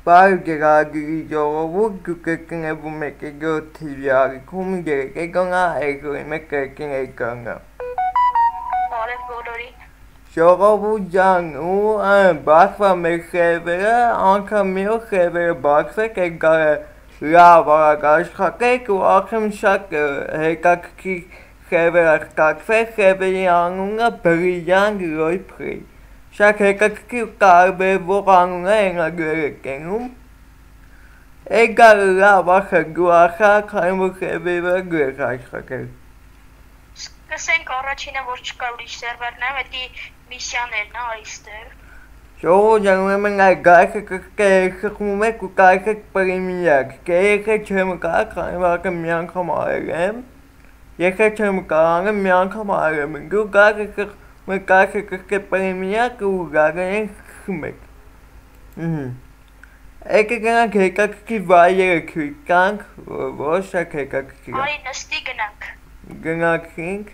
Parkeragli gioco che ne vuole che io ti viaggi come dire che con la ecco e me che ne con. Gioco bugiang bakfa me chevere anche mio chevere bakfa che gara lava gash khake ku akhim shak hekak ki chevere kakfe chevere anunga brillante roi pri. Shak hekak ki karbe voranga enga gere kenum. Egal lava guacha kaimu chevere gere khake. Կսենք առաջինը որ չկա ուրիշ սերվերն է, պետք է միսիաներն է այստեղ։ Ժողովուրդ գայքը կխմում եք ու գայքը պրեմիակ, կեքը չեմ կա, քանի մի անգամ արել եմ, եկը չեմ կարանը մի անգամ արել եմ, ու գայքը պրեմիակ ու գայքը խմեք։ Եկը գնանք հեկակի վայերը քույկանք, ոչ շակ հեկակի։ Արի նստի գնանք։ Գնանքինք։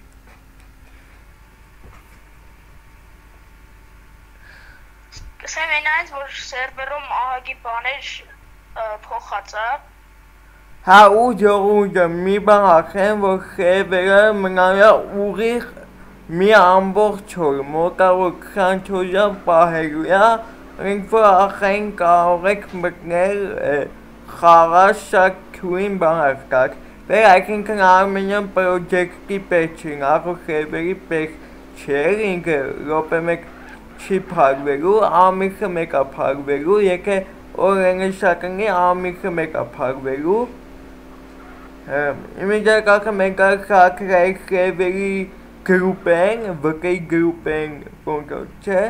Կսեմ այնայց, որ սերվերում ահագի բաներ փոխած է։ Հա ու ժողովուրդը մի բան ասեմ, որ խևերը մնալա ուղիղ մի ամբողջ օր, մոտավոր 20 օրյա պահելու է, ինք որ ասեն կարող եք մտնել խաղաշակ քույն բաներ կակ։ Վեր այսինքն Armenian project-ի պետք չին, ախր խևերի պետք չէր, ինքը րոպե մեկ չի փակվելու, ամիքը մեկ է փակվելու, եկե օրենը շակնի ամիքը մեկ է փակվելու։ Իմիջակակը մեկ է խակրայի խևերի գրուպ են, վկայի գրուպ են, ոնքով, չէ։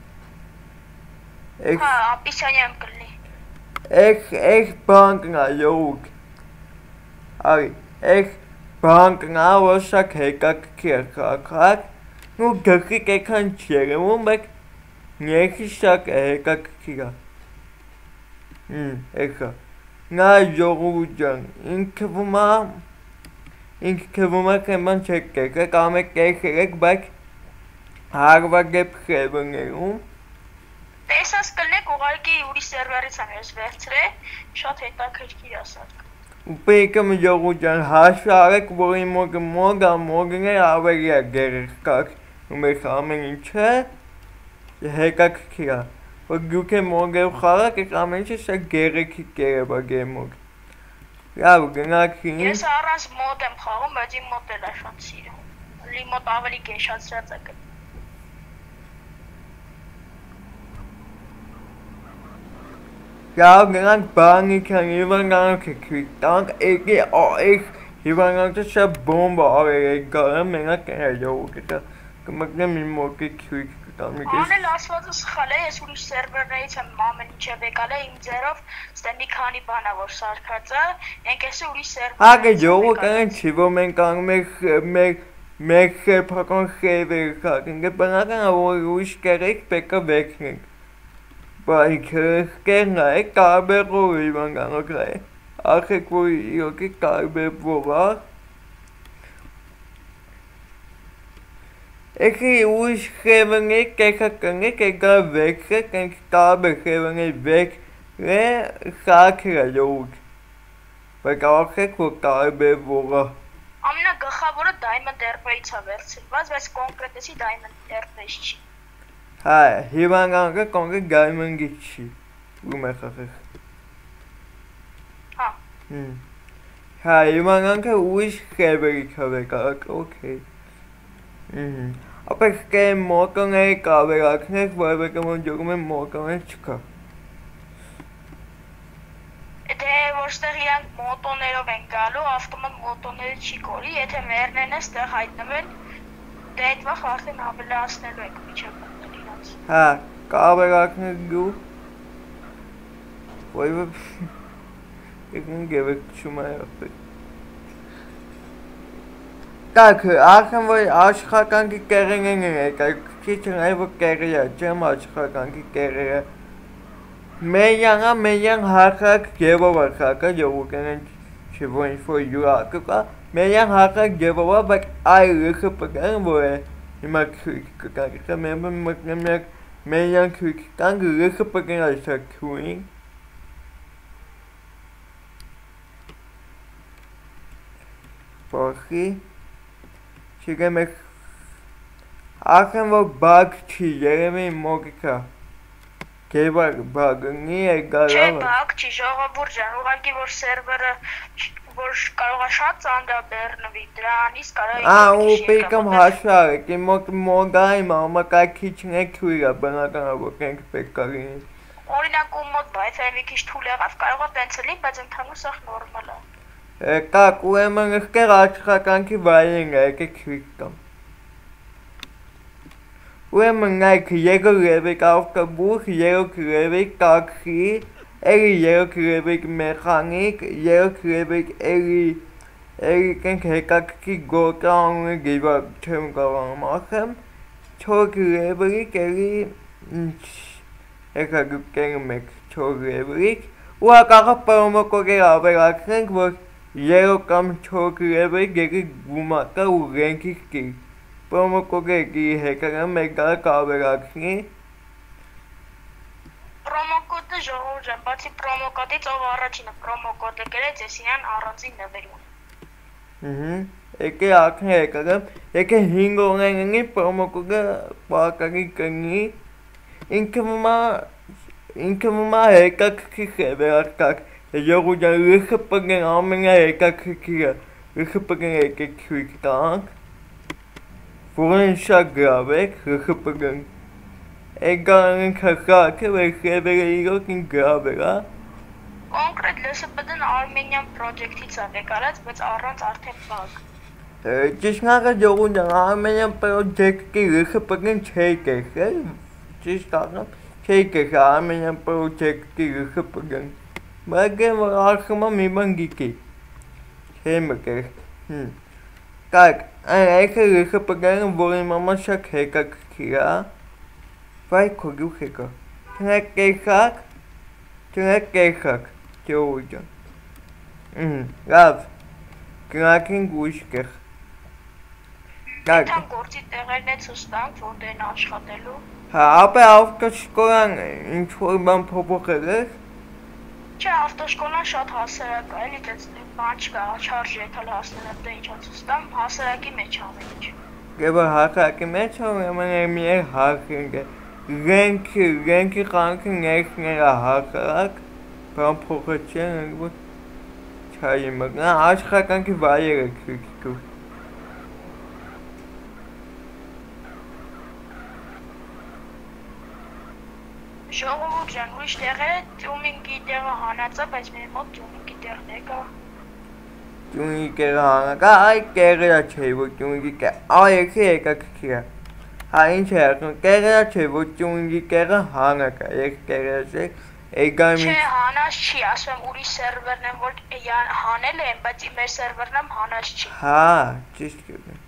Հա, ապիսանյան կլնի։ Էք բանկն է, յողուկ։ Արի, էք բանկն է, որ շակ հեկակ կեր խակակ, նու գրխիկ էքան չերևում, բեք Neki şak ekak kira. Eka. Na yorucan. İnkıvuma keman çekkek. Kamek kekerek bak. Harva gep xevenerum. Տեսած կլնեք ուղարկի ուրիշ սերվերից եմ ես վերցրել, շատ հետաքրքիր ասած։ Ուպեկը yorucan haşarek որի մոգն է ավելի է գերեխկակ։ ու մեր ամեն ինչը հեկակ կիրա, որ գուք է մոգև խաղակ եք ամեն ինչը շատ գերեքի կերեբա գեմոգ։ Լավ գնակ ինձ։ Ես առանց մոտ եմ խաղում, բայց իմ մոտ էլ է շատ սիրում։ Լի մոտ ավելի գեշացրած է գտ։ Լավ գնանք բանի կան հիվանանք եք տանք էկի այք հիվանանքը շատ բոմբա արել եք գարեմ մենակ են հաջող եկա կմկնեմ իմ մոկի քույք Անել ասվածը սխալ է, ես ուրիշ սերվերներից եմ ամեն ինչև եկալ է, իմ ձերով ստեն մի քանի բան է, որ սարքած է, ենք ես ուրիշ սերվերներից Հագը ջողը կանեն չի, որ մենք անում ենք մեր խեպական խևեր կակենք, բնական է, որ ուրիշ կերեք պեկը վեքնենք Բայց կերնա է, կարբեր որի բանկանոք է, ախեք որ իրոքի կարբեր որա Եկի ուրիշ խևնեք, կեքակնեք, եկա վեքրեք, ենք կարբեր խևնեք վեք է խակր է յոգ Բայց ախեք որ կարբեր որա Ամենագլխավորը Diamond Airplay-ից է վերցրված, բայց կոնկրետեսի Diamond Airplay չի Հա, հիվանկանքը կոնկրետ Diamond-ի չի, ում է խախեք Հա Հա, հիվանկանքը ուրիշ խևերի կավեք, օքեյ Ապեք կե մոկն է կավերակնեք, որևէ կմոն ջոգում է մոկն է չկա Եթե որ ստեղ իրանք մոտոներով են գալու, ավտոմատ մոտոները չի կորի, եթե մերնեն է ստեղ հայտնվել, դե այդ վախ արդեն ավելացնելու եք միջև մտնել իրանց Հա, կավերակնեք գու Որևէ եկնին գևեք չում է ապեք Так, ախեմ որ աշխականքի կերեն են եկակ, քիչ նայ որ կերեա, չեմ աշխականքի կերերը Մեյան հակակ գևով ախակա, յողուկեն են չվոն որ յուրակը կա, մեյան հակակ գևով, բայց այ րխը պկան, որ է հիմա կկակը, մեկնեմ մեյան քույք կան, րխը պկան այստեղ քույին Բախի Չգեմ եք Ախեմ որ բակ չի երևի մոգիկա Գեբակ բագնի է գալավը Չէ բակ չի ժողովուրդ ջան ուղղակի որ սերվերը որ կարող է շատ ծանր բեռնվի դրանից կարող ու պեկամ հաշվար եք մոգայի մամակայքիչն է քույրը բնականաբոք ենք պեկկարին Օրինակ ու մոտ բայց այ մի քիչ թույլ եղավ կարող է տենց լինի բայց ընդհանուր սա նորմալ է Կակ ուրեմն ըսկեր աշխատանքի վայրին է եկեք քույր կամ Ուրեմն նայք երկու ռևիկ ավտոբուս, երկու ռևիկ տաքսի, էլի երկու ռևիկ մեխանիկ, երկու ռևիկ էլի կենք հեկակի գործը անունը գիվա չեմ կարող ասեմ, չորք ռևիկ էլի հեկագուկերում եք չորք ռևիկ, ու հակաղը պրոմոկոգեր ավերացնենք, որ երո կամ չորք ռևիկ էլի գումակա ու ռենքի կիր Պրոմոկոգեկի հեկարան մեկարը կավերակնի Պրոմոկոդը ժողովուրդ ջան, բացի պրոմոկոդից ով առաջինը պրոմոկոդը գրեց, ես իրան առանձին նվերում Եկե ակն հեկարը, եկե 5 օրենի պրոմոկոգը պարկարի կնի ինքը մումա հեկակի խևերարկակ ժողովուրդ ջան, լիխը պգեն ամենա հեկակիը, լիխը պգեն եկեք քույք տանք Որեն շատ գրավ եք, հխպգն Էգարեն կխակը վեր խևերը իրոք ին գրավ էր, Կոնկրետ լսպդն արմենյան պրոջեկտից ավ եկարած, բայց առանց արդեն բակ Ճիշնաղը ժողուն ջան, արմենյան պրոջեկտի հխպգն չեիք եք, ճիշտ աղամ, չեիք եք արմենյան պրոջեկտի հխպգն Բայց որ արխմա մի բան գիկի, չեմ եք Կայք, այն այքը լիխը պգայնը, որ իմ աման շակ հեկակ կիրա, վայ կոգյուխ եկա, չնակ կեխակ, ճողույ ճան, լավ, կնակին գույշ կեխ, Այդան գործի տեղերն է ծուստանք, որդ են աշխատելու Հա, ապե ավտոշկորան ինչ-որ բան փոփոխել եք Չէ, ավտոշկոլան շատ հասարակ է, էլի դες բան չկա, չարժ եկալ հասնել դե ինչա ցուստամ, հասարակի մեջ ամեն ինչ։ Գեբա հասարակի մեջ ուրեմն մի հարկինգ Ռենքի կանքը ներքները հասարակ, բան փոխեցին, չայի մգնա, աշխատանքի վայրը քույքու Ժողովուրդ ջան, ուրիշ տեղերը տյումինգի տեղը հանածա, բայց մեր մոտ տյումինգի տեղն է կա։ Տյումինգի տեղը հանակա, այ կեղերա չէ, որ տյումինգի կեղը, այ եկի եկակ կիրա։ Հա ինչ է ակն, կեղերա չէ, որ տյումինգի կեղը հանակա, եկ կեղերա չէ, էգայ մի… Չէ, հանած չի, ասում եմ ուրիշ սերվերն եմ, որ հանել են, բայց մեր սերվերն եմ հանած չի։ Հա, ճիշտ կեղեն։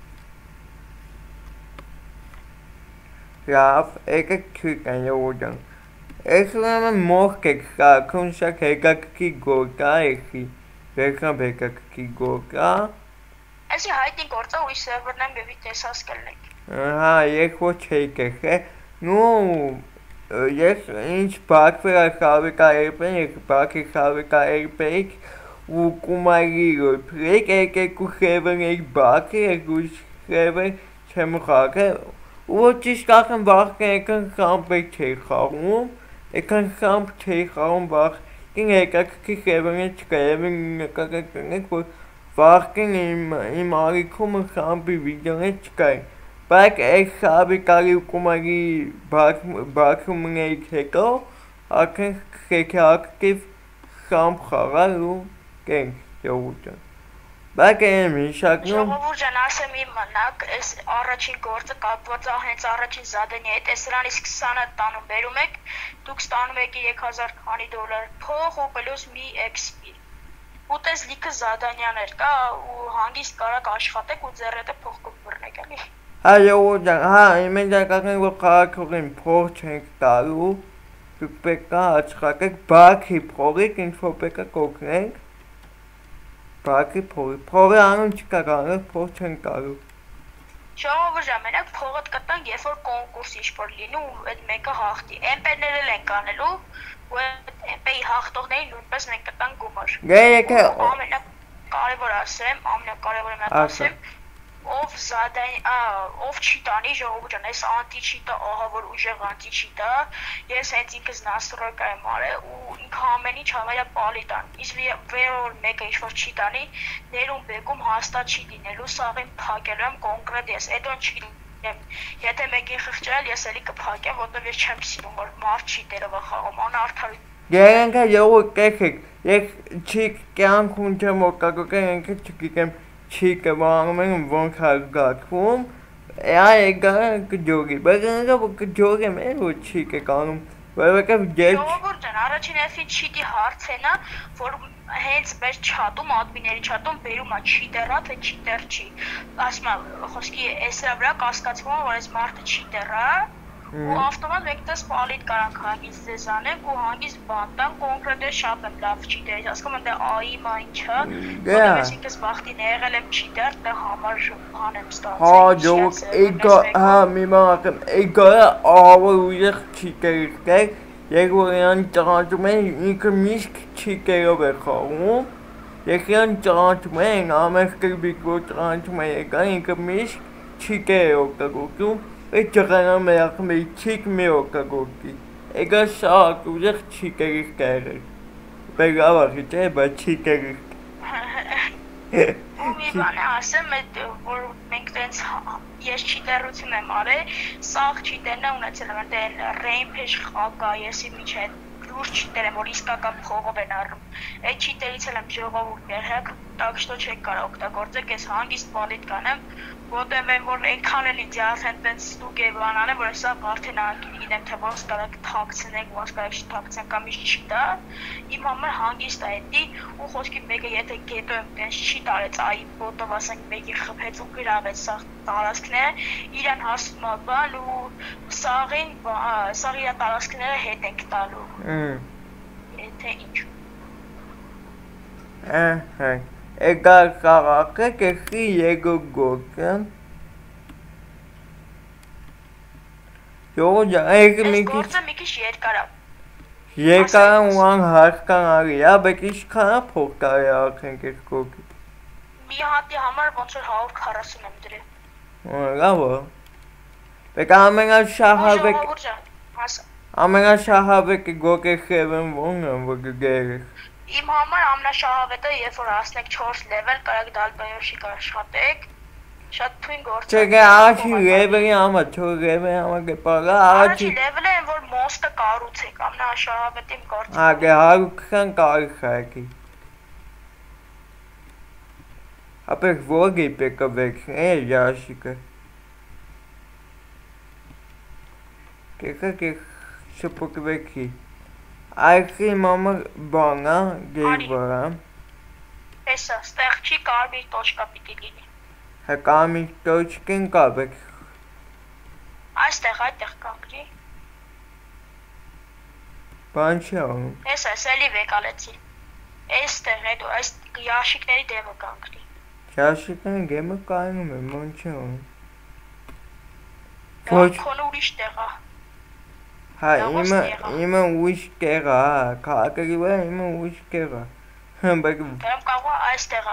Լավ, եկեք քույկան յողոջան Ես ուրեմն մոխք եք խաքում շակ հեկակի գորկա եկի Վերքամբ հեկակի գորկա Էսի հայտնի գործա ուրիշ սերվերն եմ բևի տեսաս կլնեք Հա, ես ոչ եկ եք Նու, ես ինչ բակ վրա խավիկա երպեն, ես բակի խավիկա երպեք ու կումարի ռոյպրեք, եկեք ու խևն եք բակը, ես ու խևն չեմ խակը Ու ճիշտ ախն վախկեն եկան խամպ եք չէի խաղում, եկան խամպ չէի խաղում վախկեն եկակի խևն է չկա և նկակակնեք, որ վախկեն իմ արիքում խամպի վիդյոն է չկային, բայց այդ խավի կարի ու կումարի բակում էիք հետո, ակն խեքի ակտիվ խամպ խաղալ ու կենք յողուտան Բայց եմ հիշակնում Ժողովուրդ ջան, ասեմ իմ մնակ, այս առաջին գործը կապված է հենց առաջին զադանի հետ, այս սրանից 20-ը տանում բերում եք, դուք ստանում եք 3000 քանի դոլար փող ու պլյուս մի XP։ Ու տես լիքը զադանյաներ կա ու հանգիստ կարաք աշխատեք ու ձեռետը փող կբռնեք էլի։ Հա յողոջան, հա, իմ եկակն որ քաղաքողին փող չենք տալու, դուք պետք է աշխատեք բակի փողիկ ինչ-որ պետք է կօգնենք Բակի փողի անուն չկա կարող, փող չեն կարող Ժողովուրդ ջան, մենակ փողդ կտանք, երբ որ կոնկուրս ինչ-որ լինի ու այդ մեկը հաղթի MP-ներ էլ ենք անելու ու այդ MP-ի հաղթողներին նույնպես մենք կտանք գումար Գե եկե Ամենակ ամենակարևորը ասեմ, ամենակարևորը մենակ ասեմ, ով չի տանի ժողովուրդն այս անտի չի տա, ահա որ ուժեղ անտի չի տա, ես հենց ինքս նաստրոյկա եմ արել ու ինքը ամեն ինչ համարյա պալի տան, իսկ վերոր մեկը ինչ-որ չի տանի, ներում բեկում հաստատ չի դինելու, սաղին փակել եմ կոնկրետ ես, էդոն չի դինեմ, եթե մեկին խղճել, ես էլի կփակեմ, որտև ես չեմ սիրում, որ մարդ չի տերովը խաղում, անարդարի Գերենքը յողը կեքեք, ես չի կյանքում չեմ օգտագործել, ենքը չգիտեմ չի կվանում են ոնք հարգակվում, եկա կջոգի, բայց ենքը կջոգեմ են, որ չի կկանում, որովհետև Ժողովուրդն առաջին էլֆին չիտի հարցենա, որ հենց մեր չատում, ադմիների չատում բերում է չիտերա, թե չիտեր չի, ասում է խոսքի էսրա վրա կասկածվում, որ այս մարդը չիտերա, ու ավտոմատ մեկտես պալիտ կարանք հանգիստ ձեզ անենք ու հանգիստ բանտան կոնկրետ է շատ եմ լավ չիտերից, ասկում ընդ է այի մայնչը, որտև ես ինքս բախտին եղել եմ չիտեր, դա համար բան եմ ստացել։ Մի մաղակեմ, էգարը ահավոր ուժեղ չիտերից Եկ որ իրան ճանաչում են, ինքը միշտ չիկերով է խաղում, եկ իրան ճանաչում են, ամեն կրբիկ որ ճանաչում են եկան, ինքը միշտ չիկեր է օգտագործում, այդ ճղանան մերախում է չիկ մի օգտագործի, եկա շատ ուժեղ չիկերից կերել, բերավախի չէ, բայց չիկերից ու մի բան է ասեմ, որ մենք տենց ես չիտերություն եմ արել, սաղ չիտերն է ունեցել եմ, դեն ռեյմփեշ խակա, եսի միջ հետ լուրջ չիտեր եմ, որ իսկական փողով են առում, այդ չիտերից էլ եմ ժողովուրդ ներհեք, так что չեք կարող օգտագործեք, ես հանգիստ պալիտ կանեմ, որտեղ եմ, որ այնքան էլ ինձ արդեն տենց ստուկ է բան անեմ, որ սա արդեն գիտեմ, թե ոնց կարեք թաքցնեք, ոնց կարեք չթաքցնեք, կամ ինչ չի տա, իմ համար հանգիստ է էդի, ու խոսքի մեկը եթե գետո եմ տենց չի տարեց, այ բոտով ասենք մեկի խփեց ու գրավեց սաղ տարածքները, իրան հասնում է բան ու սաղին իրա տարածքները հետ ենք տալու, եթե ինչ Եկա քաղաքը կեղի եգոգոքը Այս գործը մի քիչ երկար է Երկարան ու ան հասկանալի է, բայց ինչքան է փող կարի արդեն կես գոգի Մի հատի համար ոնց որ 140 եմ դրել Լավ է Բայց ամենաշահավեկը գոգեխև եմ ոնք եմ որ գերեք Իմ համար ամենաշահավետը, երբ որ հասնեք 4 level, կարեք դալբայոշի կաշխատեք, շատ թույն գործ է։ Չէ, առաջի level-ի համար, 4 level-ի համար կպարա, առաջի level-ը են, որ մոստը կառուցեք, ամենաշահավետը իմ գործը։ Ագե 120 կարի խայքի։ Ապեք ողի պեկը վեքն է յաշիկը։ Կեքա շպոք վեքի։ Այքի մամը բանա գեյվարա Էսա, ստեղ չի կարմիր տոչկա պիտի լինի Հա կարմիր տոչկեն կաբեք Այստեղ, այդտեղ կանգրի Բան չի անում Էսա, սելի վեկալեցի Էստեղ, այս յաշիկների դեմը կանգրի Յաշիկների դեմը կայնում է, ման չի անում Քոնը ուրիշ տեղ է Հա, իմը ուիշ կեղա, կաղակերի վրա իմը ուիշ կեղա Դեմ կաղա այս տեղա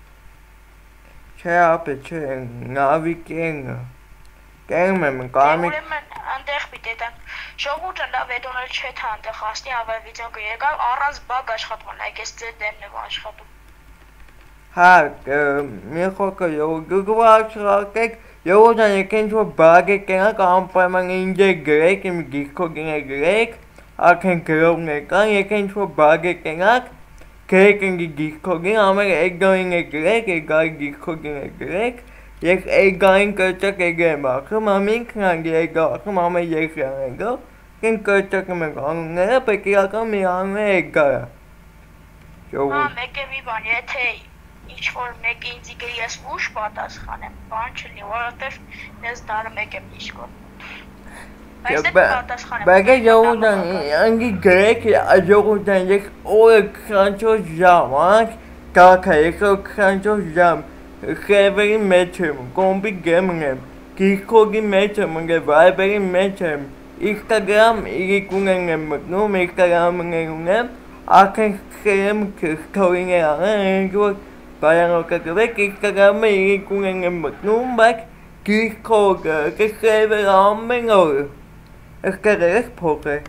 Չէ ապե, չէ, նավի կենգը Կենգ եմ, կամի Ուրեմն, անդեղ պիտետան Ժողուրդը լավ էդոնել չէ թե անդեղ հասնի ավայ վիդեոն կերգա առանց բագ աշխատման, այք ես ձեր դեմն եմ աշխատում Հա, մի խոկը գգվա աշխատեք Եվոդան եկեն որ բագ եկենակ անպայման ինձ է գրեք, իմ գիրքոգին է գրեք, ակեն գրողն եկան, եկեն որ բագ եկենակ, գրեք ինգի գիրքոգին, ամեր էգային է գրեք, էգայի գիրքոգին է գրեք, եկ էգային կրճակ էգ եմ ախում, ամինքն անգի էգա ախում, ամեր երկրան էգա, կեն կրճակ եմ անունները, պեք իրական մի անուն է էգարա։ Հա, մեկ է մի բան, եթե ինչ-որ մեկ ինձի գրի ես ուշ պատասխան եմ, բան չլի, որովհետև ես դարը մեկ եմ իշկոտ Բայց դեպ պատասխան եմ Բագը ժողուդան, անգի գրեք, ժողուդան, եկ օրը 24 ժամ, կակա, եկ օրը 24 ժամ, խևերի մեջ եմ, կոմբի գեմն եմ, գիրքոգի մեջ եմ, վայբերի մեջ եմ, Instagram իրիկունեն եմ մտնում, Instagram-ն ունեմ, ակեն խերեմ քթորին է անեն, որ Parang kami kung ang magnumbak, kiko kakabe ramen or eskerek poke.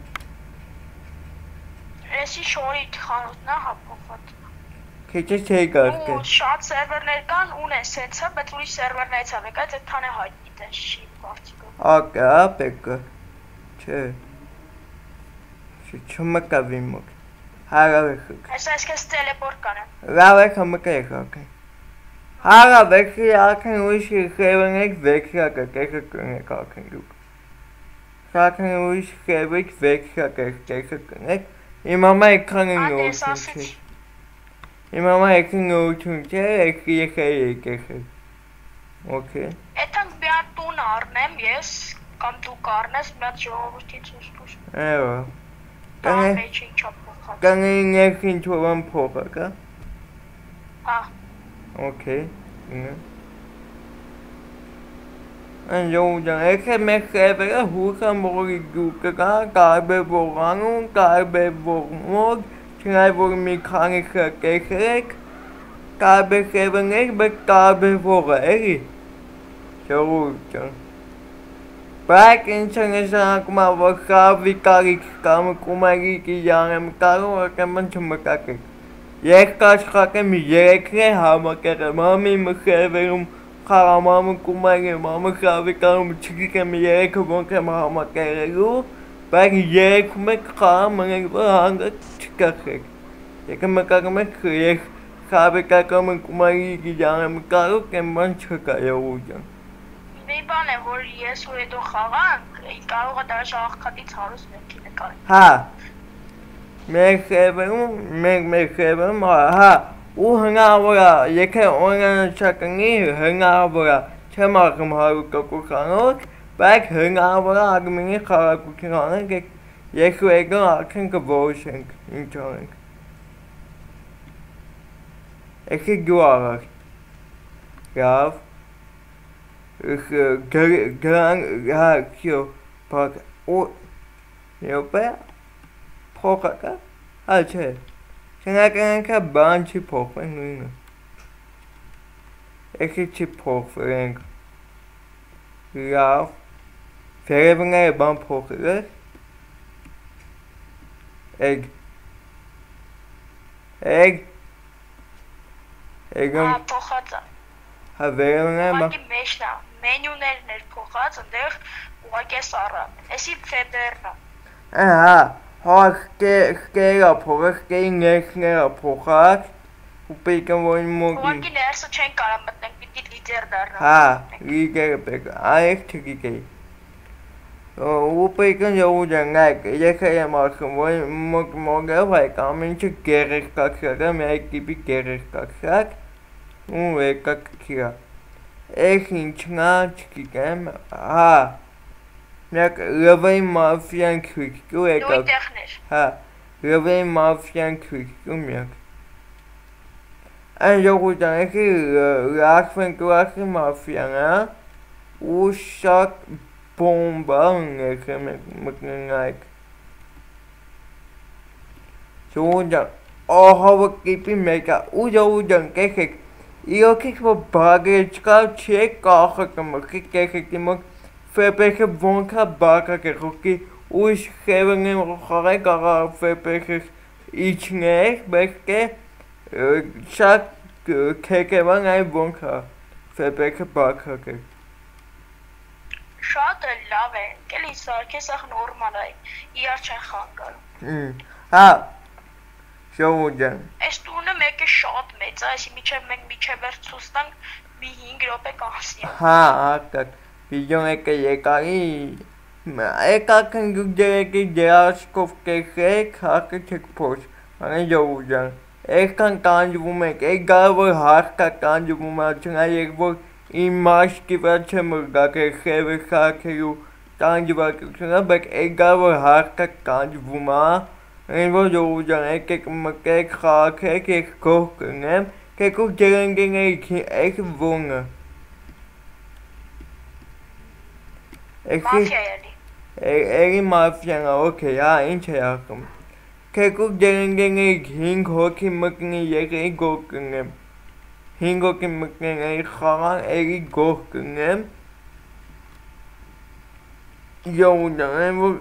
Էսի շորի խանութն է հա փոխված։ Քիչ չէ գարկը։ Ու շատ սերվերներ կան, ունեն սենսը, բայց ուրիշ սերվերներից է եկած, այդքան է հայտնի դեն շի կարծիքով։ Ակա պեկը։ Չէ։ Չմկավի մոք։ Հարավեք։ Այսպես տելեպորտ կանեմ։ Լավ է կմկեք ակը։ Հարավեք ակն ուրիշ խևնեք վեքրակը կենեք ակն դուք։ Ակն ուրիշ խևեք վեքրակը կենեք։ Իմ մամա էքրանը նորություն չէ։ Իմ մամա էքրանը նորություն չէ, եկեք։ Okay։ Էդանք մի հատ տուն առնեմ ես, կամ դու կառնես, մի հատ ժողովրդին ցույց տուր։ Այո։ Մեջ ինչա փոխած։ Կանենք ինչ-որ փոխա, կա։ Հա։ Okay։ Անջոջան, եկե մեխեվը հուքա մորի գուկա կարբե ողանուն, կարբե ողմոג, չնայ որ մի քանի կեքրեք, կարբե խևնեք, բայց կարբե ողը, էլի։ Ժողովուրդ։ Բայց ինքնեսակում որ խավի կարիք կամ կոմարիկի յանեմ կարող եմ չմկակեք։ Երկաշխակեմ երկրե համակերը, մամի մխևերում խարամամը կոմարի, մամը խավի կարում չգիկեմ երկը ոնք եմ համակերելու, բայց երկում եք խարամ մնեք որ հանգակ չկախեք։ Եկը մկակում եք խավի կակում կոմարիկի յանեմ կարող եմ ման չկա եղուջան։ Մի բան է, որ ես ու հետո խաղանք, կարող է դաշ աղքատից հարուստ մեկի նկարի։ Հա, մեր խևերում, հա, ու հնարավոր է, եկե օրենաչակնի հնարավոր է, չեմ աղում հարուկակու խանոք, բայց հնարավոր է ագմինի խարակուքին անենք, երկու էգոն ակեն կվորոշենք, ինչ անենք։ Եկե գու աղակ, գավ, Գրանքյո պակ ու նյոպե փոխակա հաչե շնականքա բան չի փոխվեն նույնը եկի չի փոխվենք լավ ֆերևնայ բան փոխել էգում փոխած հա վերևնայ բան մեջնա մենյուներն էր փոխած, այնտեղ ուղղակի սառը։ Էսի ֆեբերն է։ Ահա, հարկերա փոխած, կեներները փոխած, ու պետք է որ մոգի։ Ուղղակի ներսը չեն կարող մտնենք, պիտի լիդեր դառնա։ Հա, լիդերը պետք է, այեք չգիտեի։ Ու պետք է ուջանգակ, եկա եմ արխում, որ մոգով հայք ամենչը գերեղ կակրակը, մի այկիպի գերեղ կակրակ, ու եկա կիրա։ Եք ինչնա չգիտեմ, հա, միակ լվեի մաֆիան քրիկու եկա։ Նույն տեղներ։ Հա, լվեի մաֆիան քրիկու միակ։ Այն ժողովուրդան եկի լախվի մաֆիան, հա, ու շատ բոմբա եկը մտնենք։ Ժողովուրդան, ահավը կիպի մեկա, ու ժողովուրդան կեքեք, Իոքեք որ բագեչկա չէ կախը կմրկիկ կեքեք իմոք ֆեպեքը ոնքա բակակ է խոքի ուշ խևն եմ խաղայք աղա ֆեպեքը իչնեք բեք է շատ կեքևան այ ոնքա ֆեպեքը բակակ է Շատ լավ է, կելի սարքես ախ նորմալ է, իրար չեն խանգարում Հա Ժողովուրդան Այս տունը մեկը շատ մեծ է, այսի մենք միջև վերջ ցույց տանք մի 5 րոպե կանցնի։ Հա, ակակ, վիդեոն եկարի եկակն գուգերեկի դերաշկով կեքեք, հարկը չեք փոշ, անեն ժողովուրդան, եկան կանջվում եք, եկ գարավոր հարկա կանջվում է, չնայ եկ որ իմ մաշկի վրա չեմ րգակ է խևը խակերու կանջվակությունա, բայց եկ գարավոր հարկա կանջվում է, Այն որ ժողովուրդան եկեք մկեք խաղաքեք եք գող կնեմ, կեկուք ջերենգեներիք եք վոնը Մաֆիա ելի Էրի մաֆիան է, օքեյ, հա, ինչ է ակում Կեկուք ջերենգեներիք 5 հոգի մկնի եկրի գող կնեմ հինգոքի մկների խաղան էրի գող կնեմ Յոուդան որ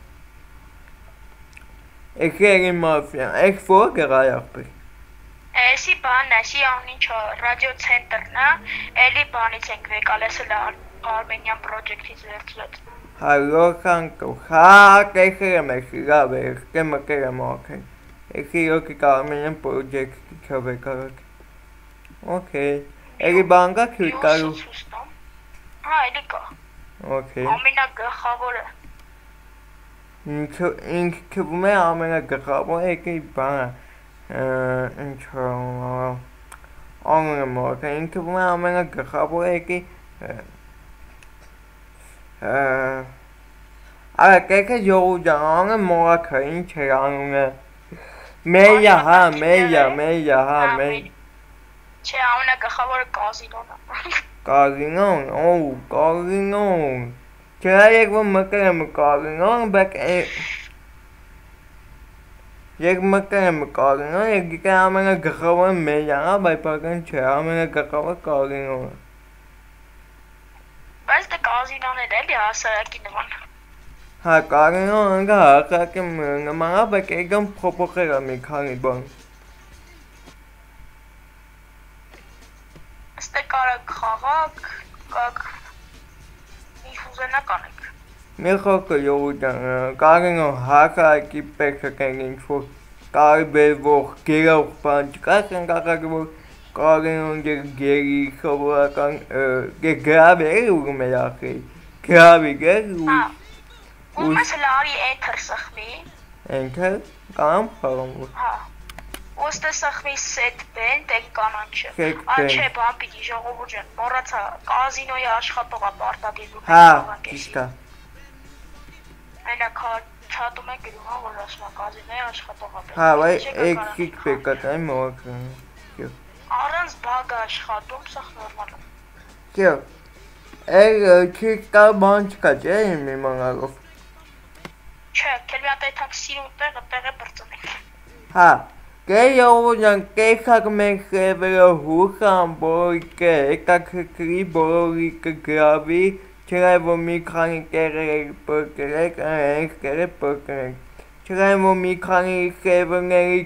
Էքերի մաֆիա էք որ գրայախպի Էսի բանն է, սի անինչ ռադիո ցենտրն է, էլի բանից ենք վեկալ, էսը Armenian project-ից վերցրած Հալո կանկո, հա կեքերը մեքի լավ է, կեմակերը մաքեն Էքի յոքի Armenian project-ից վեկալակ Okay, էլի բանկա քյուրկալու Հա, էլի կա Okay Ամենագլխավորը Ինք քվում է ամենագլխավոր էքի բանը ինչ անունը մոռացա ինքը ում է ամենագլխավոր էքի Արա կեքը Յոուդան անունը մոռացա ինչ էր անունը Մեյա հա Չէ ամենագլխավորը կազինոն է Կազինոն կազինոն Չէ եկվում մկրը մը կազինոն բեք Եկ մկրը մը կազինոն եկ գիկը ամենագլխավորը մեյա հա բայպական չէ ամենագլխավոր կազինոն Բայց դե կազինոն էլ էլի հասարակի նման Հա կազինոն ընգա հասարակի նման հա բեք էգան փոփոխել է մի քանի բան Ստե կարակ խաղակ, կակ ինչ ուզենակ անեք Մի խոսքը Յոուդան կազինոն հասարակի պետք է ինչ-որ կարբերվող գերող բան չկա կնկակակվող կազինոն գերի սովորական գրավ էր ուղում էր ախի գրավի գեր Ում ես լարի էնթր սխվի Էնթր կամ խաղում Հա Ոստե սխվի սետ բենդ են կանանչը Չէ բան պիտի ժողովուրդ ջան մոռացա կազինոյի աշխատող է պարտադիր Հա ճիշտ է Այնա չատում է գրում հա որ ասում է կազինոյի աշխատող է Հա վայ էքիկ պեկատային մոռացա Առանց բագ աշխատում սա նորմալ է Քյո Էլ չկա բան չկա չէ իմ իմանալով Չէ քել մի հատ այդանք սիրուն տեղը տեղը բրծնենք Հա Կե Յոուդան կեքակ մենք խևերը հուխան բոլորի կեկակրի բոլորի կգրավի Չրայ որ մի քանի կերեր պրկրեք ենք կերեր պրկրենք Չրայ որ մի քանի խևրների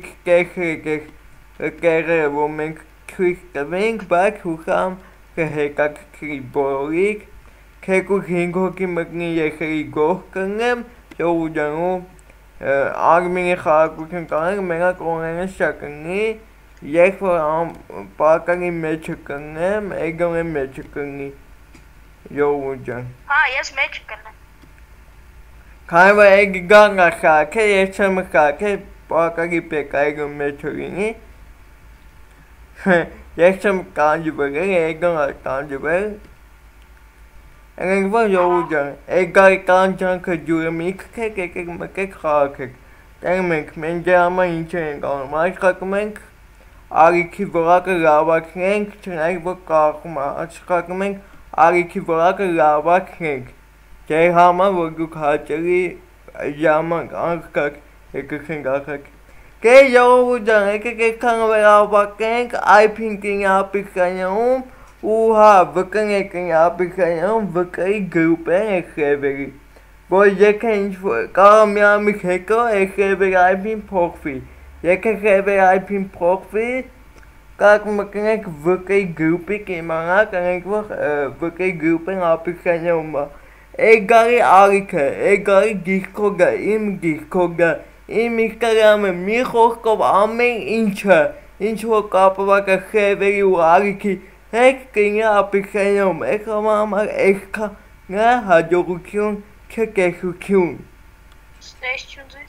կերերը որ մենք քույք տվենք բայց հուխան կհեկակրի բոլորիք Քեկուք հինգոքի մկնի եխերի գող կնեմ Յոուդանում Արմինի խաղակություն կանենք մենակ օրենը շա կնի Եկ որ պարկանի մեջը կնեմ էգան է մեջը կնի Յոուդան Հա ես մեջը կնեմ Քանի որ էգ գանգա խակ է ես չեմ խակ է պարկանի պեկա էգան մեջը լինի Ես չեմ կանջվել էգան կանջվել Ենք որ Յոուդան էգարի կանջանքը ջուրը մի կքեք եկեք մկեք խաղակեք Տենք մենք մենջե համա ինչ ենք անում աշխատում ենք Ալիքի վրակը լավակնենք չնայք որ կաղում աշխատում ենք ալիքի վրակը լավակնենք Ձեր համար որ դուք հաճելի ժամանակ անքակ եկեք ենք ախակ Կե Յոուդան եկեք եկան լավակնենք IP-ն կինի ապիքանյանում ու հա վկնեք ապիքանյանում վկայի գրուպ են խևերի Որ եկը ինչ-որ կարա մի ամիք հեկո խևերի IP-ն փոխվի Եկը խևերի IP-ն փոխվի Կարք մկնեք վկայի գրուպի կիմանա կանենք որ վկայի գրուպեն ապիքանյանում Էգարի ալիքը, էգարի գիրքոգա, իմ գիրքոգա Իմ իսկարյամը մի խոսքով ամեն ինչը Ինչ որ կապվակ է խևերի ու ալիքի Հեք կինի ապիքանյանում Էք համար էքքա նա հաջողություն չկեքություն Ստեսություն